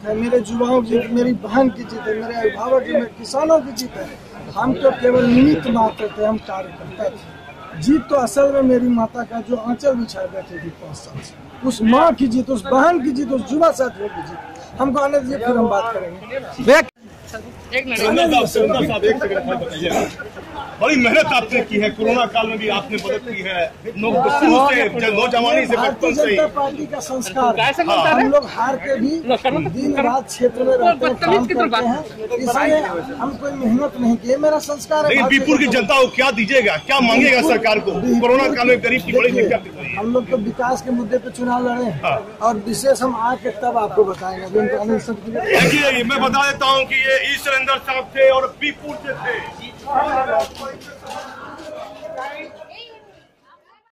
जीत है, मेरे युवाओं की जीत, मेरी बहन की जीत है, मेरे अभिभावक की, मेरे किसानों की जीत है। हम तो केवल निमित्त मात्र थे, हम कार्यकर्ता थे। जीत तो असल में मेरी माता का जो आंचल बिछाए बैठे थी 5 साल से, उस माँ की जीत, उस बहन की जीत, उस युवा साथियों की जीत। हमको आने दीजिए, फिर हम बात करेंगे। बड़ी मेहनत आपने की है, कोरोना काल में भी आपने मदद की है, नौजवानी से भारतीय जनता पार्टी का संस्कार, हम लोग हार के भी दिन रात क्षेत्र में रहते हैं, काम करते हैं, इसलिए हम कोई मेहनत नहीं की, मेरा संस्कार है। लेकिन बीरपुर की जनता को क्या दीजिएगा, क्या मांगेगा सरकार को? कोरोना काल में गरीब की बड़ी दिक्कत है। हम लोग तो विकास के मुद्दे पे चुनाव लड़े हैं और विशेष हम आके तब आपको बताएंगे। देखिए, मैं बता देता हूँ कि ये ईश्वर साहब थे और बीरपुर से थे।